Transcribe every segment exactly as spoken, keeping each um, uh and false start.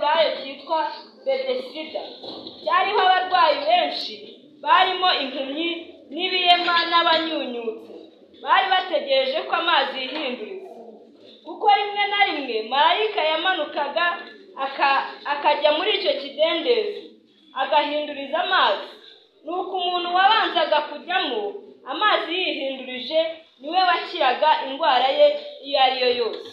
cy'abaheburayo cyitwa Betesida. Cyariho abarwayi benshi, barimo impumyi n'ibiyema n'abanyunyutse. Bari bategereje ko amazi yihinduriza, kuko rimwe na rimwe marayika yamanukaga akajya muri icyo kidendezi agahinduriza amazi. Nuko umuntu wabanzaga kujyamo amazi yihindurije niwe wakiraga indwara ye iyo ari yo yose.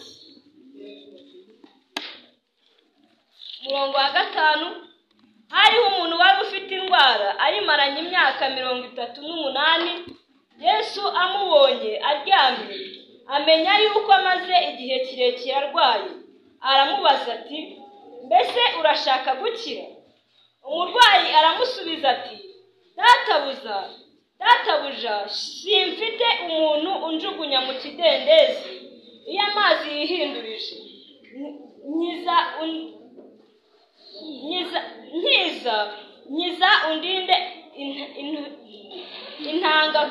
Murongo wa gatanu, hariho umuntu wari ufite indwara ayimaranye imyaka mirongo itatu n'umunani. Yesu amubonye aryamye, amenya yuko amaze igihe kirekire arwaye, aramubaza ati, mbese urashaka gukira? Umurwayi aramusubiza ati, databuza databuja simfite umuntu unjugunya mu kidendezi iyo amazi yihindurije. Nyiza nyiza nyiza nyiza undinde intanga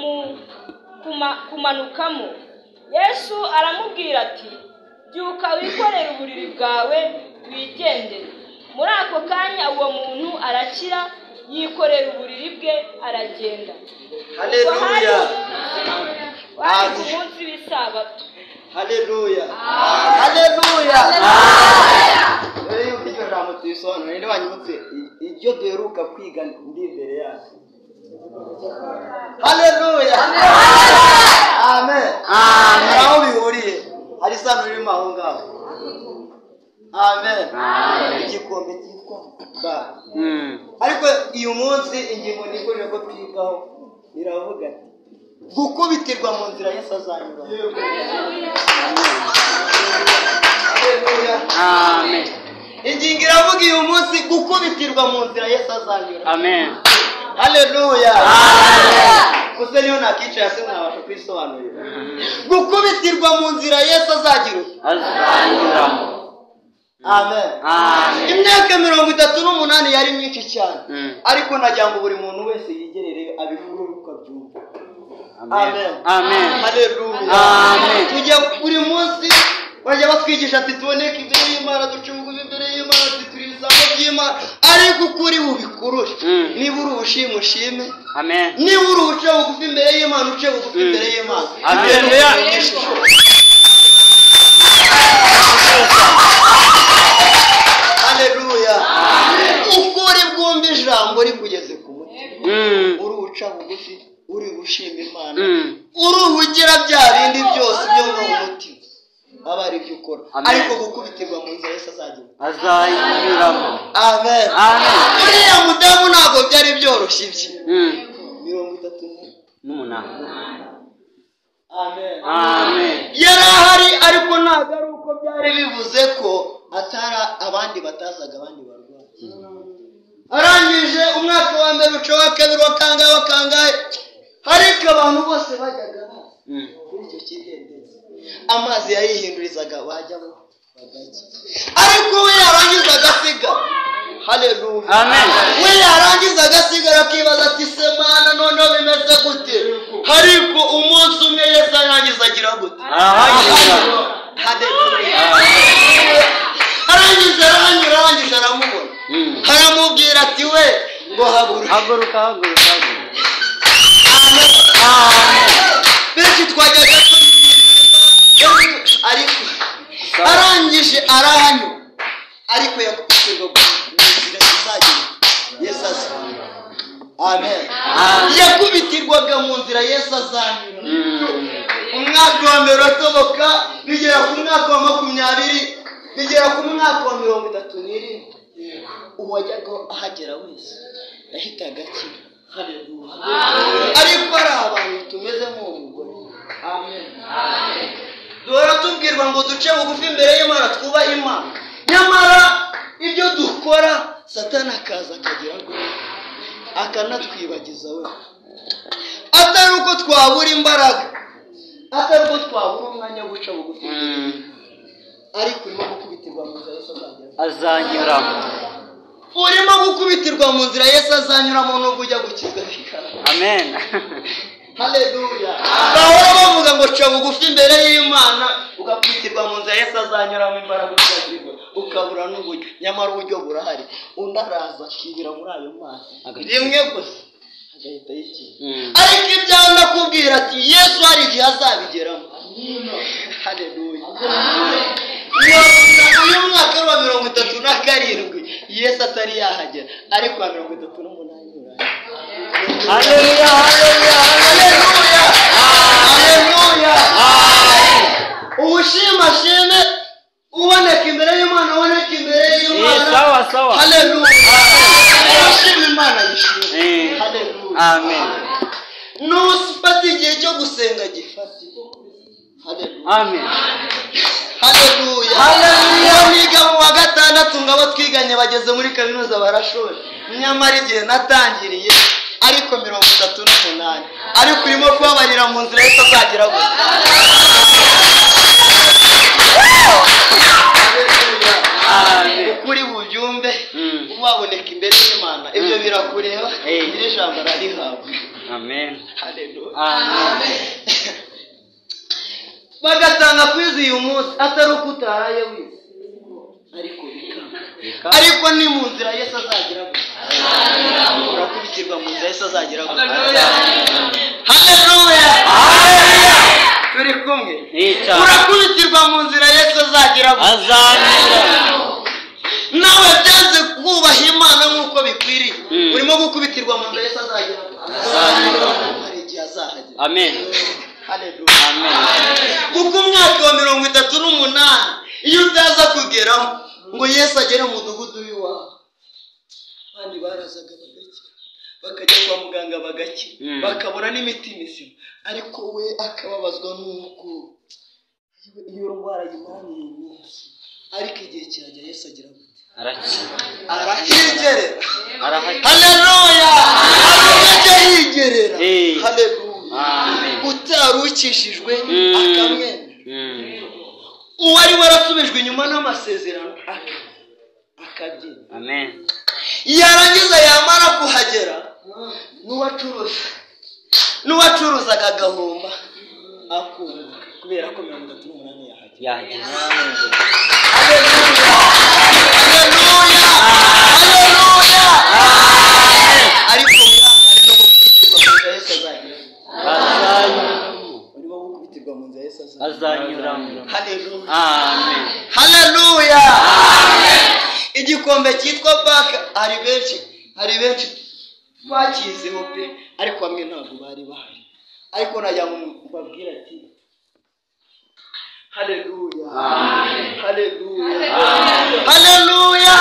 kumanukamo. Yesu aramubwira ati, byuka wikorere uburiri bwawe wigendere. Muri ako kanya uwo muntu arakira, yikorera uburiri bwe aragenda. Haleluya. Wari ku munsi w'isabato. Haleluya. Haleluya. Rero yuko iryo jambo tuyisobanura, ninde wanyibutse iryo duheruka kwiga ndi imbere yacu? Haleluya. Amen. Amen. Aho bihuriye hari isano ririmo aho ngaho. Amen. Igikombe cyitwa ba. Ariko uyu munsi ingingo nikoje ko twigaho iravuga ati, gukubitirwa mu nzira Yesu azanyura. Haleluya. Amen. Ingingo iravuga uyu munsi gukubitirwa mu nzira Yesu azanyura. Amen. Haleluya. Amen. Kuse niyo nakica yase mwabasha kwisobanurira. Gukubitirwa mu nzira Yesu azagira azanyura. Amen. Amen. Imyaka mirongo itatu n'umunani yari myinshi cyane. Mm. Ariko najya ngo buri muntu wese yigerere abivuge uko abyumva. Amen. Amen. Haleluya. Amen. Tujya buri munsi bajya batwigisha ati tuboneke imbere y'Imana, ducunguze imbere y'Imana, turizamo by'Imana, ariko kuri ubikurure. Mm. Niba uri ubushime ushime. Amen. Niba uri uce bugufi imbere y'Imana, uce bugufi imbere y'Imana. Haleluya. Haleluya. Ukuri bwumva ijambo rikugeze ku mutima. Uri uca bugufi, uri gushima Imana, uri ugira bya bindi byose byo mu mutima aba ari byo ukora. Ariko gukubitirwa mu nzira Yesu azagira azayiramo. Amen. Amen. Uriya mudamu ntabwo byari byoroshye ibye. mirongo itatu n'umunani. Amen. Amen. Yarahari ariko ntabwo ari uko byari bivuze ko atara abandi batazaga abandi barwaye. Arangije umwaka wa mbere uca wa kabiri wa kangahe wa kangahe, ariko abantu bose bajyaga kuri icyo kidendezi amazi yayihindurizaga bajyamo bagaki. Ariko we yarangiza agasiga. Haleluya. Amen. We yarangiza agasiga akibaza ati se Mana none bimeze gute? Ariko umunsi umwe Yesu arangiza agira gute? Arangiza. Haleluya. Arangiza aranyura arangije aramubona. Haramubwira ati we ngo haguruka haguruka haguruka. Amen. Amen. Benshi twajyaga turirimba ariko arangije arahanyura, ariko yakubitirwa mu nzira izagira Yesu azanyura. Amen. Yakubitirwaga mu nzira Yesu azanyura. Umwaka wa mbere uratoboka, bigera ku mwaka wa makumyabiri, bigera ku mwaka wa mirongo itatu n'irindwi. Uwajyaga ahagera wese yahitaga akira. Haleluya. Ariko ari abantu tumeze nk'umugore. Amen. Amen. Duhora tubwirwa ngo duce bugufi imbere y'Imana, twubahe Imana, nyamara ibyo dukora Satani akaza akagira ngo akanatwibagiza we. Atari uko twabura imbaraga, atari uko twabura umwanya wo guca bugufi, ariko urimo gukubitirwa mu nzira Yesu azanyuramo. Urimo gukubitirwa mu nzira Yesu azanyuramo nubwo ujya gukizwa bikara. Amen. haleluya. Bahora bavuga ngo ca bugufi imbere y'Imana ugakwitirwa mu nzira Yesu azanyuramo imbaraga ukazirwa ukabura n'uburyo, nyamara uburyo burahari. Undaraza akibira muri ayo mazi rimwe gusa agahita yikira. Ariko ibyawe ndakubwira ati Yesu hari igihe azabigeramo. Haleluya. Uyu mwaka wa mirongo itatu na karindwi Yesu atari yahagera, ariko wa mirongo itatu n'umunani uraye. Haleluya, haleluya, haleluya, haleluya. Ubushima shime uboneka imbere y'Imana, uboneka imbere y'Imana. Sawa sawa. Haleluya. Ubushima Imana yishimye. Haleluya. Amen. Nusipata igihe cyo gusenga gifate. Haleluya. Amen. Haleluya. Haleluya. Niga mu wa gatandatu ngabo twiganye bageze muri kaminuza barashoje. Nyamara igihe natangiriye ariko mirongo itatu n'umunani, ariko urimo kubabarira mu nzira Yesu azagira gusa. Amen. Kuri bubyumve ubaboneka imbere y'Imana, ibyo birakureba, iri jambo rarihawe. Amen. Haleluya. Amen. Bagatanga kwizi uyu munsi atari uko utaraye wize, ariko bikanga. Ariko ni mu nzira Yesu azagira gusa. Urakubitirwa mu nzira Yesu azagira gusa. Haleluya. Haleluya. Turi kumwe. Urakubitirwa mu nzira Yesu azagira gusa. Azanyura. Nawe byanze kubaha Imana nk'uko bikwiriye, urimo gukubitirwa mu nzira Yesu azagira gusa. Hari igihe azahagera. Amen. Haleluya. Amen. Kuko umwaka wa mirongo itatu n'umunani iyo utaza kugeraho ngo Yesu agere mu mudugudu w'iwawe, abandi barazaga bagakira, bakajya kwa muganga bagakira, bakabura n'imiti mizima, ariko we akababazwa n'uko iyo ndwara yimaranye iminsi, ariko igihe kirajya Yesu agira gute? Arakira. Arahigerera. Arahagera. Haleluya. Arajya yigerera. Haleluya. Amen. Utarukishijwe akamwenda. Uwari warasubijwe inyuma n'amasezerano akabyina. Amen. Yarangiza yamara kuhagera n'uwacuruza n'uwacuruzaga agahomba akunga kubera ko mirongo itatu n'umunani yahagera. Yahageze. Haleluya. Haleluya. Haleluya. Ariko mwihangane no gukubitirwa mu nzira Yesu azagira. Urimo gukubitirwa mu nzira Yesu azanyura. Haleluya. Amen. Haleluya. Amen. Igikombe cyitwa baka hari benshi hari benshi bakizeho pe, ariko bamwe ntabwo bari bahari, ariko najya mbabwira ati haleluya. Amen. Haleluya. Amen. Haleluya.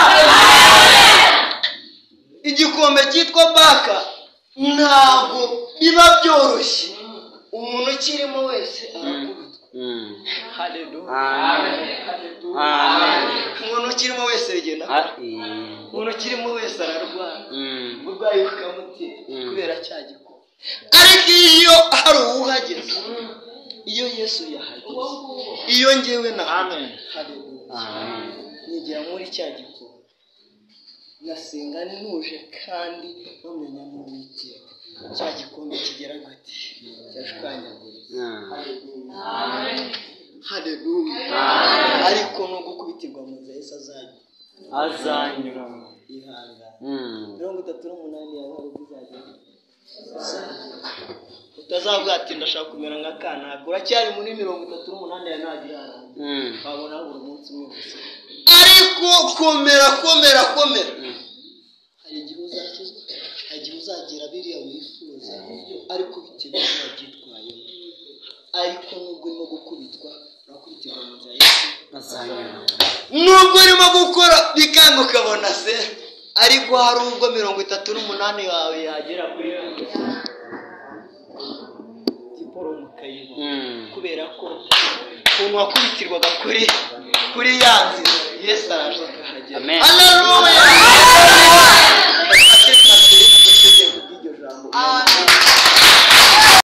Igikombe cyitwa baka ntabwo biba byoroshye, umuntu ukirimo wese arakubitwa. Haleluya. Amen. Amen. Umuntu ukirimo wese bigenda, Amen. umuntu ukirimo wese ararwara, Mm. uburwayi bukamutera kubera cya gikombe. Ariko iyo hari uwuhageze, iyo Yesu yahageze, iyo ngewe na Amen. haleluya, Amen. nigera muri cya gikombe ngasenga ntuje kandi bamenya mu Uwiteka, cya gikombe kigera gati cyashwanyaguriza. Haleluya. Amen. Haleluya. Amen. Ariko no gukubitirwa mu nzira Yesu azanyura. Azanyura. Ihanga. Mm. mirongo itatu n'umunani yawe hari ubuzagera. Utazavuga ati ndashaka kumera nka kanaka, uracyari muri mirongo itatu n'umunani ya nagira. Mm. Wabona buri munsi umwe gusa. Ariko komera komera komera. Hari igihe uzakizwa, hari igihe uzagira biriya wifuza, ariko bitewe n'abyitwayemo. Ariko nubwo urimo gukubitwa urakubitirwa mu nzira Yesu Azanyura. nubwo urimo gukora bikanga ukabona se, ariko hari ubwo mirongo itatu n'umunani wawe yagera kuri Diporo mukayibona, kubera ko umuntu wakubitirwaga kuri kuri ya nzira Yesu araje akahagera. Amen. Haleluya.